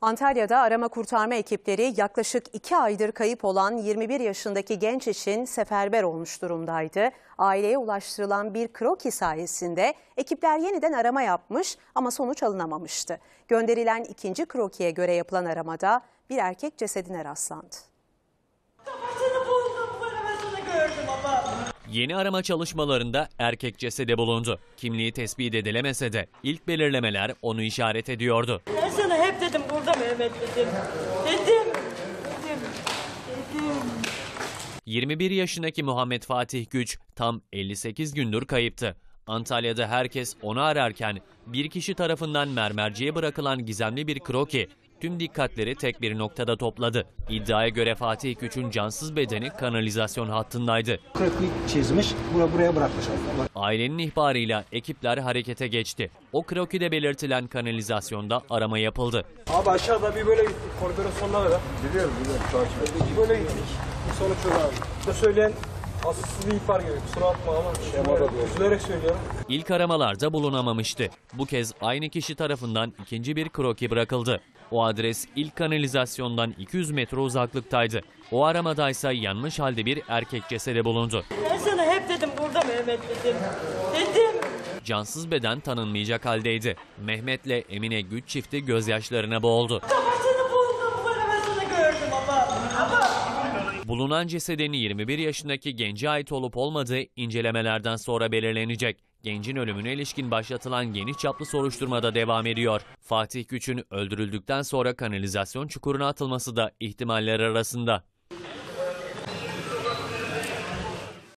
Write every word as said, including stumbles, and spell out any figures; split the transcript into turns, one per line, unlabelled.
Antalya'da arama kurtarma ekipleri yaklaşık iki aydır kayıp olan yirmi bir yaşındaki genç için seferber olmuş durumdaydı. Aileye ulaştırılan bir kroki sayesinde ekipler yeniden arama yapmış ama sonuç alınamamıştı. Gönderilen ikinci krokiye göre yapılan aramada bir erkek cesedine rastlandı.
Yeni arama çalışmalarında erkek cesedi bulundu. Kimliği tespit edilemese de ilk belirlemeler onu işaret ediyordu.
Ben sana hep dedim burada Mehmet dedim. Dedim. Dedim. Dedim.
yirmi bir yaşındaki Muhammed Fatih Güç tam elli sekiz gündür kayıptı. Antalya'da herkes onu ararken bir kişi tarafından mermerciye bırakılan gizemli bir kroki tüm dikkatleri tek bir noktada topladı. İddiaya göre Fatih Güç'ün cansız bedeni kanalizasyon hattındaydı.
Kroki çizmiş, buraya, buraya bırakmış.
Ailenin ihbarıyla ekipler harekete geçti. O krokide belirtilen kanalizasyonda arama yapıldı.
Abi aşağıda bir böyle gittik, koridorun sonuna kadar. Biliyorum, biliyorum. Bir böyle gittik, bir sonuç yok abi. Bu söyleyen asılsız bir ihbar gibi. Kusura bakma ama üzülerek söylüyorum.
İlk aramalarda bulunamamıştı. Bu kez aynı kişi tarafından ikinci bir kroki bırakıldı. O adres ilk kanalizasyondan iki yüz metre uzaklıktaydı. O aramadaysa yanmış halde bir erkek cesedi bulundu.
Ben sana hep dedim burada Mehmet dedim. Dedim.
Cansız beden tanınmayacak haldeydi. Mehmet'le Emine Güç çifti gözyaşlarına boğuldu.
Kafasını buldum, bu ara ben sana gördüm ama. Ama.
Bulunan cesedin yirmi bir yaşındaki gence ait olup olmadığı incelemelerden sonra belirlenecek. Gencin ölümüne ilişkin başlatılan geniş çaplı soruşturmada devam ediyor. Fatih Güç'ün öldürüldükten sonra kanalizasyon çukuruna atılması da ihtimaller arasında.